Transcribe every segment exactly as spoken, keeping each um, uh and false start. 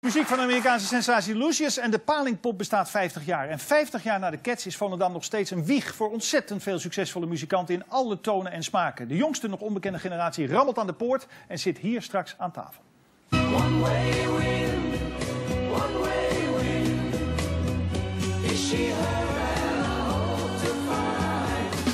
Muziek van de Amerikaanse sensatie Lucius en de Palingpop bestaat vijftig jaar. En vijftig jaar na de Cats is Volendam nog steeds een wieg voor ontzettend veel succesvolle muzikanten in alle tonen en smaken. De jongste nog onbekende generatie rammelt aan de poort en zit hier straks aan tafel. One way wind, one way wind. Is she her and I hope to find.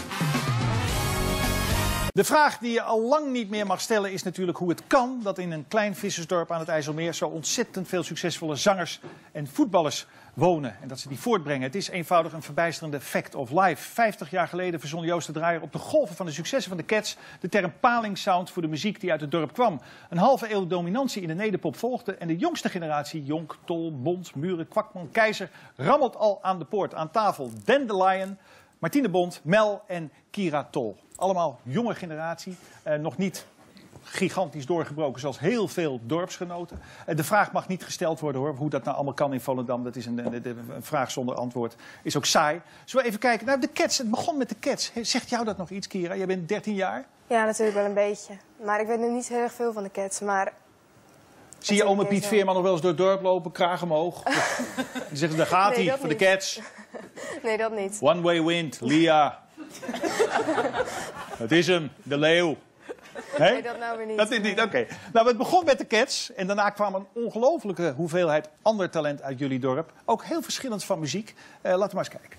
De vraag die je al lang niet meer mag stellen is natuurlijk hoe het kan dat in een klein vissersdorp aan het IJsselmeer zo ontzettend veel succesvolle zangers en voetballers wonen en dat ze die voortbrengen. Het is eenvoudig een verbijsterende fact of life. Vijftig jaar geleden verzon Joost de Draaier op de golven van de successen van de Cats de term palingsound voor de muziek die uit het dorp kwam. Een halve eeuw dominantie in de nederpop volgde en de jongste generatie, Jonk, Tol, Bond, Muren, Kwakman, Keizer, rammelt al aan de poort. Aan tafel Dandelion, Martine Bond, Mel en Kira Tol. Allemaal jonge generatie, eh, nog niet gigantisch doorgebroken zoals heel veel dorpsgenoten. Uh, de vraag mag niet gesteld worden hoor, hoe dat nou allemaal kan in Volendam. Dat is een, een, een vraag zonder antwoord. Is ook saai. Zullen we even kijken? Nou, de Cats, het begon met de Cats. Zegt jou dat nog iets, Kira? Jij bent dertien jaar? Ja, natuurlijk wel een beetje. Maar ik weet nu niet heel erg veel van de Cats, maar... Zie je oma Piet Veerman nog wel eens door het dorp lopen, kraag omhoog? Die zeggen, daar gaat hij, nee, voor de Cats. Nee, dat niet. One way wind, Lia. Het is hem, de leeuw. Nee? Nee, dat nou weer niet. Dat is niet, oké. Okay. Nou, het begon met de Cats en daarna kwam een ongelofelijke hoeveelheid ander talent uit jullie dorp. Ook heel verschillend van muziek. Uh, laten we maar eens kijken.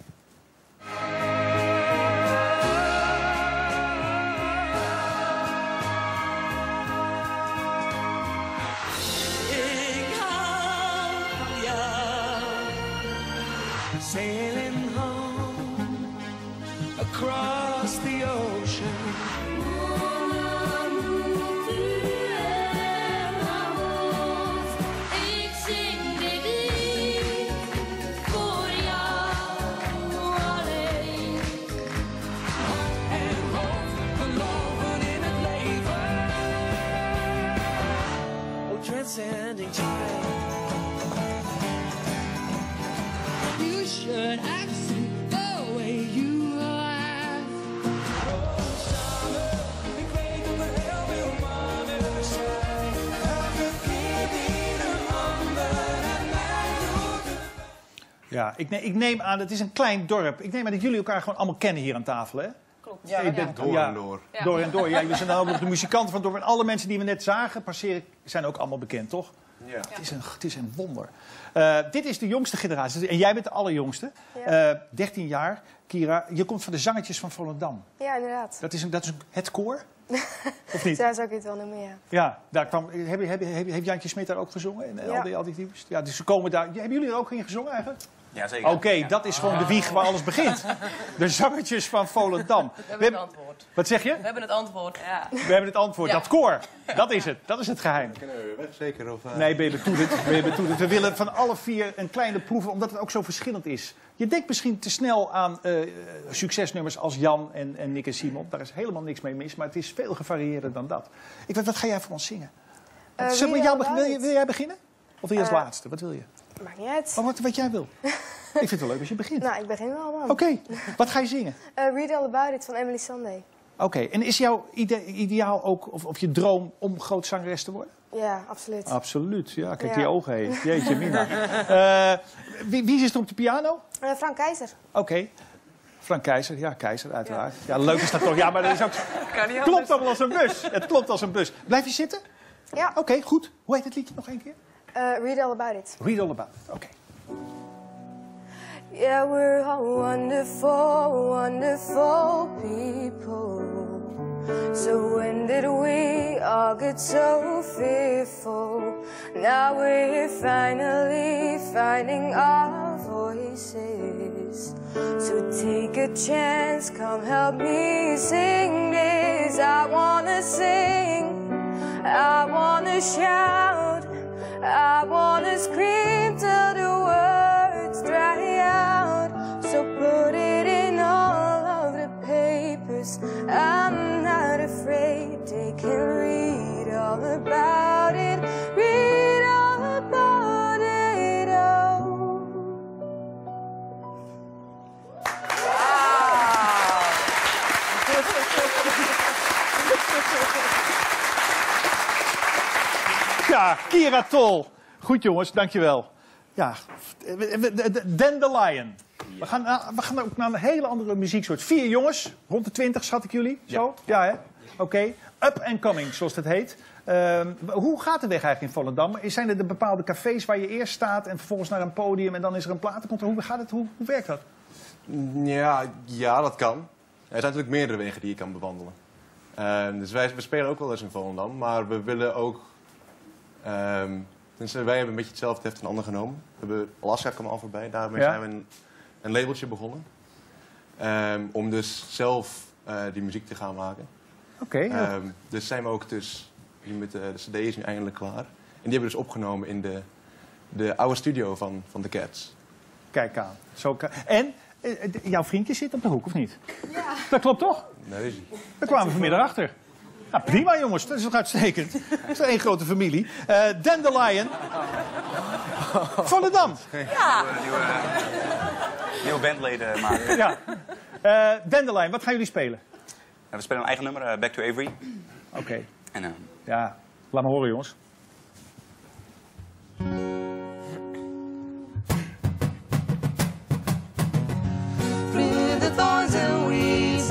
Ik hou van jou. Sailing home across the ocean. Transcending time. You should have seen the way you are. Oh, summer, ik weet dat er heel veel mannen zijn. Elke keer weer een ander en mij doet. Ja, ik neem, ik neem aan, het is een klein dorp. Ik neem aan dat jullie elkaar gewoon allemaal kennen hier aan tafel, hè? Klopt. Ja, Ja, bent, ja. door en door. Ja. Door en door. Ja, jullie zijn dan ook nog de muzikanten van door. En alle mensen die we net zagen passeren zijn ook allemaal bekend, toch? Ja. Het, is een, het is een wonder. Uh, dit is de jongste generatie. En jij bent de allerjongste. Ja. Uh, dertien jaar. Kira, je komt van de zangetjes van Volendam. Ja, inderdaad. Dat is, een, dat is een, het koor? Of niet? Zo zou ik het wel noemen, ja. Ja, daar kwam, heb, heb, heb, heeft Jantje Smit daar ook gezongen? En ja. al die, al die types? Ja, dus ze komen daar. Hebben jullie er ook in gezongen eigenlijk? Ja, zeker. Oké, okay, ja. dat is gewoon de wieg waar alles begint. De zangertjes van Volendam. We hebben het antwoord. Wat zeg je? We hebben het antwoord. Ja. We hebben het antwoord. Ja. Dat koor, dat is het. Dat is het geheim. Kunnen we weg, zeker? Of, uh... Nee, ben je betoederd. Ben je betoederd. We willen van alle vier een kleine proeven, omdat het ook zo verschillend is. Je denkt misschien te snel aan uh, succesnummers als Jan en, en Nick en Simon. Daar is helemaal niks mee mis, maar het is veel gevarieerder dan dat. Ik weet, wat ga jij voor ons zingen? Uh, Zeg maar, jou, wil, je, wil jij beginnen? Of wil je als uh, laatste? Wat wil je? Maakt niet uit. Oh, wat, wat jij wil. Ik vind het wel leuk als je begint. Nou, ik begin wel dan. Oké, okay. Wat ga je zingen? Uh, Read All About It van Emily Sandé. Oké, okay. En is jouw ide ideaal ook, of, of je droom om groot zangeres te worden? Ja, absoluut. Absoluut, ja. Kijk, ja. die ogen heen. Jeetje, Mina. uh, wie, wie is er op de piano? Uh, Frank Keizer. Oké. Okay. Frank Keizer, ja, Keizer uiteraard. Ja. Ja, leuk is dat toch. Ja, maar dat is ook... Kan niet klopt allemaal als een bus. Het klopt als een bus. Blijf je zitten? Ja. Oké, okay, goed. Hoe heet het liedje nog een keer? Uh, Read All About It. Read All About It, oké. Okay. Yeah, we're all wonderful, wonderful people. So when did we all get so fearful? Now we're finally finding our voices. So take a chance, come help me sing this. I wanna sing, I wanna shout, I wanna scream till the words dry out. So put it in all of the papers. I'm not afraid, they can read all about it. Read all about it, oh. Ja, Kira Tol. Goed jongens, dankjewel. Ja, Dandelion. We gaan, we gaan ook naar een hele andere muzieksoort. Vier jongens, rond de twintig schat ik jullie. Zo? Ja, hè? Oké. Okay. Up and coming, zoals het heet. Uh, hoe gaat de weg eigenlijk in Volendam? Zijn er de bepaalde cafés waar je eerst staat en vervolgens naar een podium en dan is er een platencontrole? Hoe gaat het? Hoe, hoe werkt dat? Ja, ja, dat kan. Er zijn natuurlijk meerdere wegen die je kan bewandelen. Uh, dus wij we spelen ook wel eens in Volendam, maar we willen ook... Um, dus wij hebben een beetje hetzelfde heft van ander genomen. We hebben Alaska kwam al voorbij, daarmee ja. zijn we een, een labeltje begonnen. Um, om dus zelf uh, die muziek te gaan maken. Oké. Okay, um, dus zijn we ook dus, met de, de cd is nu eindelijk klaar. En die hebben we dus opgenomen in de, de oude studio van, van The Cats. Kijk aan. Zo kan... En uh, jouw vriendje zit op de hoek, of niet? Ja. Dat klopt toch? Nee. Daar kwamen we vanmiddag achter. Nou, prima jongens, dat is toch uitstekend. Het is één grote familie. Uh, Dandelion. Volendam. Ja. Nieuwe, nieuwe bandleden maken. Ja. Uh, Dandelion, wat gaan jullie spelen? Ja, we spelen een eigen nummer, uh, Back to Avery. Oké. Okay. Uh... Ja, laat me horen jongens. Through the thorns and weeds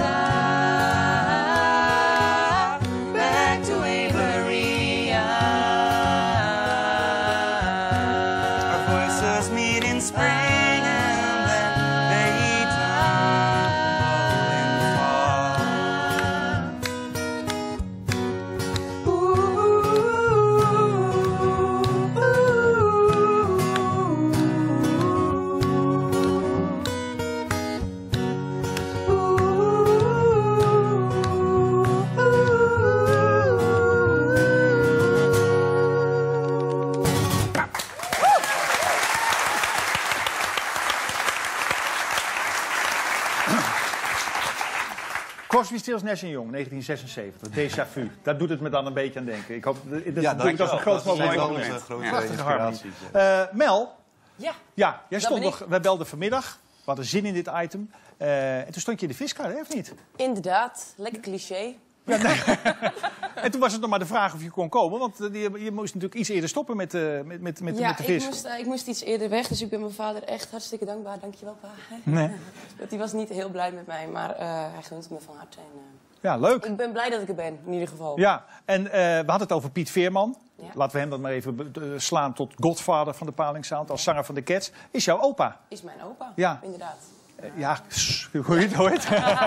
Crosby, Stills, Nash en Young, negentien zesenzeventig. Déjà vu. Daar doet het me dan een beetje aan denken. Ik hoop dat, ja, doe ik dat een groot mogelijk moment. Prachtige harmonie. Uh, Mel? Ja. Ja, jij stond nog, we belden vanmiddag. We hadden zin in dit item. Uh, en toen stond je in de viskar, hè, of niet? Inderdaad, lekker cliché. Ja, nee. En toen was het nog maar de vraag of je kon komen. Want je, je moest natuurlijk iets eerder stoppen met, uh, met, met, met, ja, met de vis. Ja, ik moest, uh, ik moest iets eerder weg. Dus ik ben mijn vader echt hartstikke dankbaar. Dankjewel, pa. Nee. Die was niet heel blij met mij, maar uh, hij gunt me van harte. En, uh, ja, leuk. Ik ben blij dat ik er ben, in ieder geval. Ja, en uh, we hadden het over Piet Veerman. Ja. Laten we hem dan maar even uh, slaan tot godvader van de Palingsound. Als zanger van de Cats. Is jouw opa? Is mijn opa, ja. Inderdaad. Uh, ja, hoe je het hoort.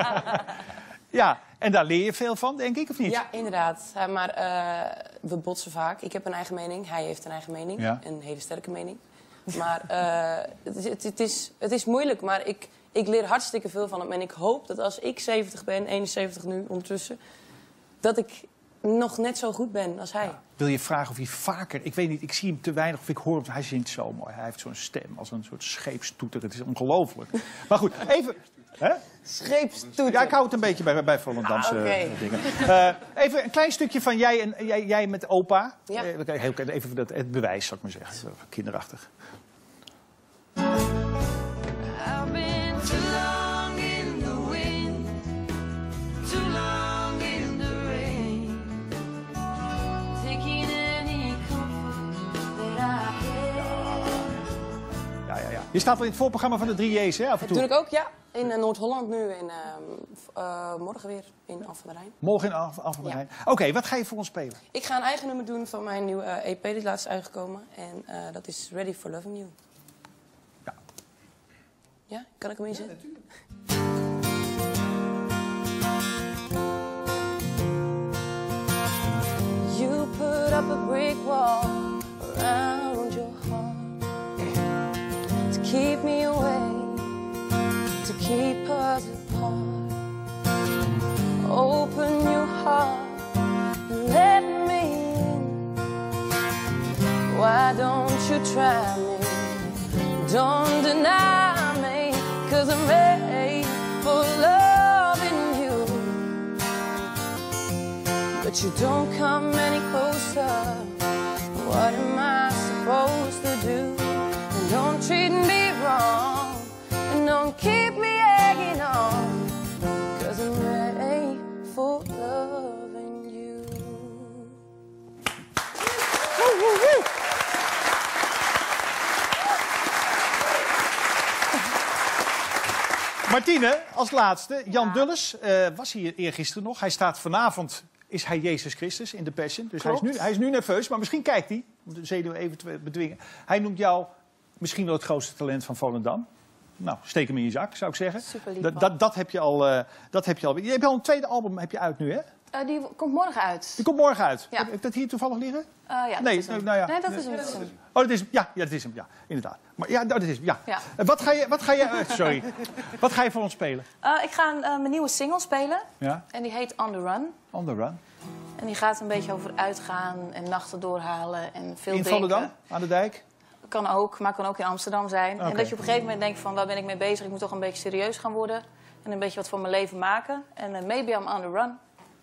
Ja, en daar leer je veel van, denk ik, of niet? Ja, inderdaad. Uh, maar uh, we botsen vaak. Ik heb een eigen mening, hij heeft een eigen mening. Ja. Een hele sterke mening. Maar uh, het, is, het, het, is, het is moeilijk, maar ik, ik leer hartstikke veel van hem. En ik hoop dat als ik zeventig ben, eenenzeventig nu ondertussen, dat ik nog net zo goed ben als hij. Ja. Wil je vragen of hij vaker... Ik weet niet, ik zie hem te weinig of ik hoor hem... Hij zingt zo mooi. Hij heeft zo'n stem als een soort scheepstoeter. Het is ongelooflijk. Maar goed, even... Hè? Scheepstoeter. Ja, ik hou het een beetje bij, bij Volendamse ah, okay. dingen. Uh, even een klein stukje van jij, en, jij, jij met opa. Ja. Uh, heel, even dat, het bewijs, zou ik maar zeggen. Kinderachtig. I've been too long in the wind, too long in the rain, taking any comfort that I can. Ja, ja, ja. Je staat al in het voorprogramma van de drie J's, hè? Af en toe. Dat doe ik ook, ja. In uh, Noord-Holland nu en uh, uh, morgen weer in Alphen aan de Rijn. Morgen in Alphen aan de Rijn. Ja. Oké, okay, wat ga je voor ons spelen? Ik ga een eigen nummer doen van mijn nieuwe uh, E P, die is laatst uitgekomen. En uh, dat is Ready for Loving You. Ja. Ja, kan ik hem inzetten? Ja, natuurlijk. You put up a brick wall around your heart to keep me away, to keep us apart. Open your heart and let me in. Why don't you try me? Don't deny me, 'cause I'm made for loving you. But you don't come any closer. What am I supposed to do? And don't treat me wrong, and don't keep me hanging on, 'cause I'm ready for loving you. Martine, als laatste. Jan Ja. Dulles uh, was hier eergisteren nog. Hij staat vanavond, is hij Jezus Christus in de Passion. Dus hij is, nu, hij is nu nerveus, maar misschien kijkt hij. Om de zenuwen even te bedwingen. Hij noemt jou misschien wel het grootste talent van Volendam. Nou, steek hem in je zak, zou ik zeggen. Super lief, Dat, man. dat, dat heb je al. Uh, dat heb je al. Je hebt al een tweede album heb je uit nu, hè? Uh, die komt morgen uit. Die komt morgen uit. Ja. Heb ik dat hier toevallig liggen? Uh, ja, dat Nee, is hem. nou ja. Nee, dat is hem. Dat is hem. Oh, dat is hem. Ja, ja, dat is hem. Ja, inderdaad. Maar ja, dat is hem. Ja. Ja. Uh, wat ga je? Wat ga je? Uh, sorry. Wat ga je voor ons spelen? Uh, ik ga uh, mijn nieuwe single spelen. Ja. En die heet On The Run. On the Run. En die gaat een beetje over uitgaan en nachten doorhalen en veel In drinken. Volendam, aan de dijk. Kan ook, maar kan ook in Amsterdam zijn. Oké. En dat je op een gegeven moment denkt van, waar ben ik mee bezig? Ik moet toch een beetje serieus gaan worden. En een beetje wat van mijn leven maken. En uh, maybe I'm on the run.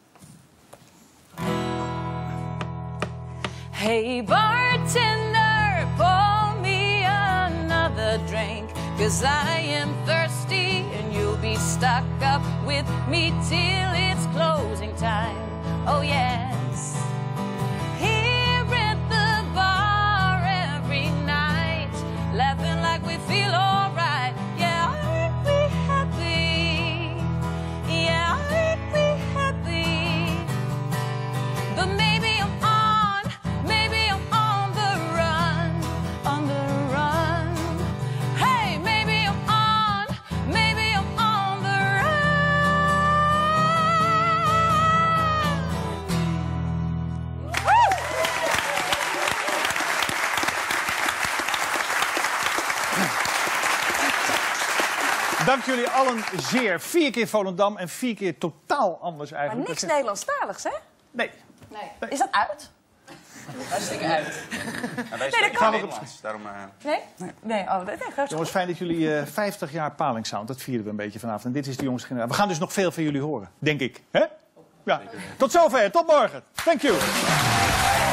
Hey bartender, pour me another drink. Cause I am thirsty and you'll be stuck up with me till it's closing time. Oh yes. Here at the bar every night, laughing like we feel alright. Yeah, aren't we happy? Yeah, aren't we happy? But maybe I'm on, maybe I'm on the run, on the run. Hey, maybe I'm on, maybe I'm on the run. Woo! Dank jullie allen zeer. Vier keer Volendam en vier keer totaal anders Maar eigenlijk. niks Dat is- Nederlandstaligs, hè? Nee. Nee. Is dat uit? Hartstikke uit. En wij spreken kan Nederlands, daarom... uh, Nee? Nee, oh, dat is echt Jongens, fijn dat jullie uh, vijftig jaar Paling Sound, dat vieren we een beetje vanavond. En dit is de jongste generatie. We gaan dus nog veel van jullie horen, denk ik. Hè? Ja. Tot zover, tot morgen. Thank you.